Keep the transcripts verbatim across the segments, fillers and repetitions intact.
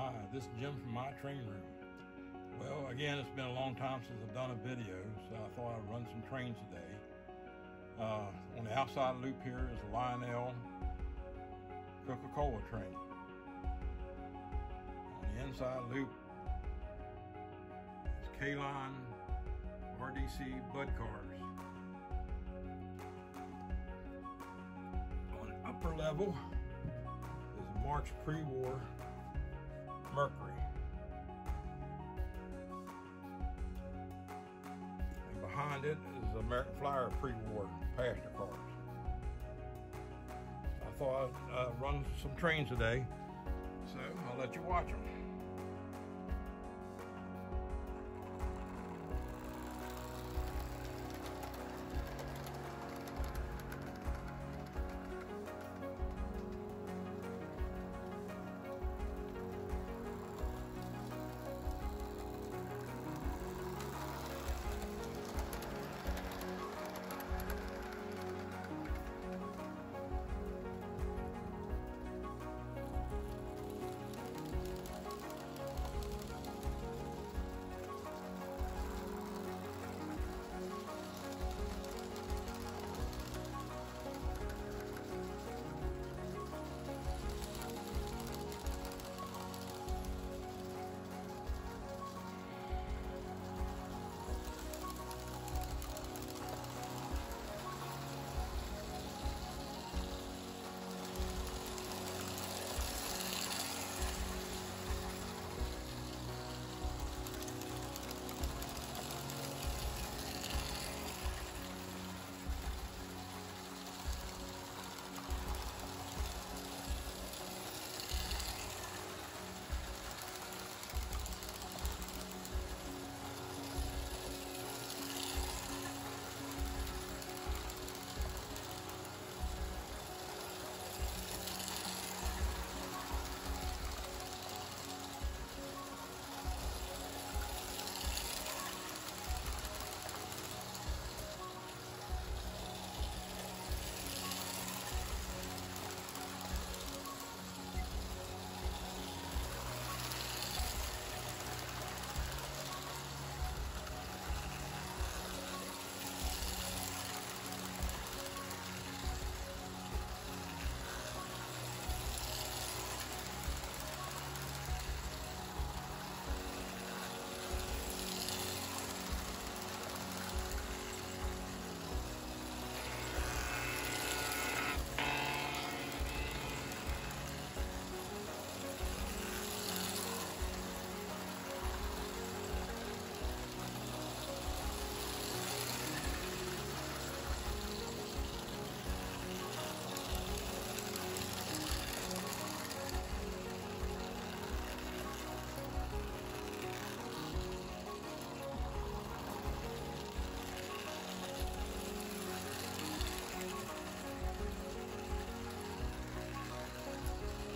Hi, this is Jim from my train room. Well, again, it's been a long time since I've done a video, so I thought I'd run some trains today. Uh, on the outside loop here is a Lionel Coca-Cola train. On the inside loop is K-Line R D C Bud cars. On the upper level is a Marx pre-war Mercury. And behind it is American Flyer pre-war passenger cars. I thought I'd uh, run some trains today, so I'll let you watch them.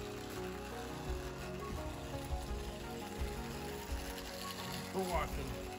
For watching.